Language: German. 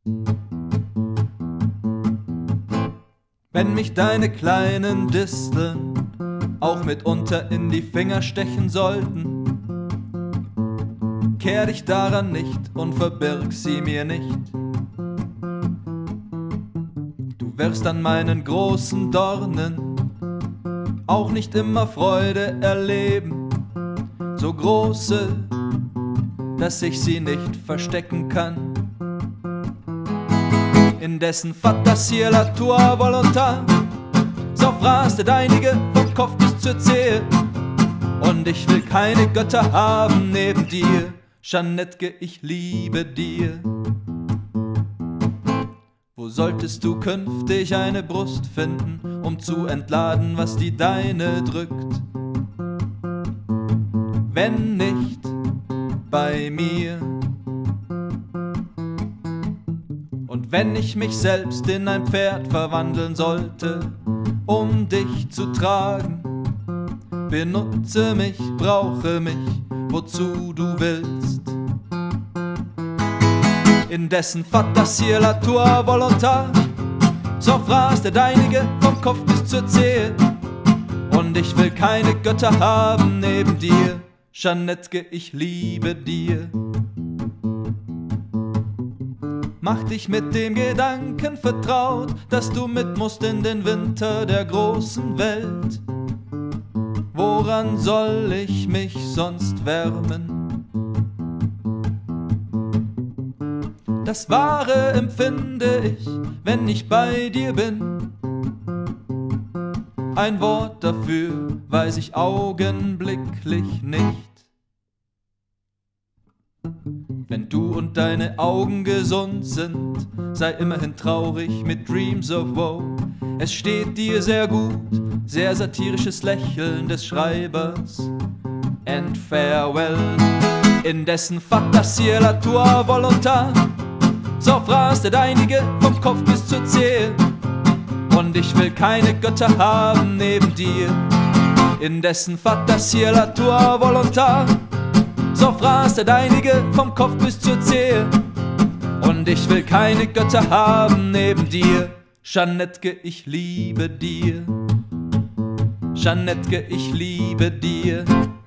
Wenn mich deine kleinen Disteln auch mitunter in die Finger stechen sollten, kehr dich daran nicht und verbirg sie mir nicht. Du wirst an meinen großen Dornen auch nicht immer Freude erleben, so große, dass ich sie nicht verstecken kann. Indessen fantasia la tua volontà, so fraß der deinige vom Kopf bis zur Zehe. Und ich will keine Götter haben neben dir, Jeanetke, ich liebe dir. Wo solltest du künftig eine Brust finden, um zu entladen, was die deine drückt? Wenn nicht bei mir. Und wenn ich mich selbst in ein Pferd verwandeln sollte, um dich zu tragen, benutze mich, brauche mich, wozu du willst. Indessen fantasia la tua volontà, so fraß der deinige vom Kopf bis zur Zehe. Und ich will keine Götter haben neben dir, Jeanetke, ich liebe dir. Mach dich mit dem Gedanken vertraut, dass du mit musst in den Winter der großen Welt. Woran soll ich mich sonst wärmen? Das Wahre empfinde ich, wenn ich bei dir bin. Ein Wort dafür weiß ich augenblicklich nicht. Wenn du und deine Augen gesund sind, sei immerhin traurig mit Dreams of Woe. Es steht dir sehr gut, sehr satirisches Lächeln des Schreibers. And farewell. Indessen fantasia la tua volontà, so fraß der deinige vom Kopf bis zur Zehe. Und ich will keine Götter haben neben dir. Indessen fantasia la tua volontà, so fraß der deinige vom Kopf bis zur Zehe. Und ich will keine Götter haben neben dir, Jeanetke, ich liebe dir. Jeanetke, ich liebe dir.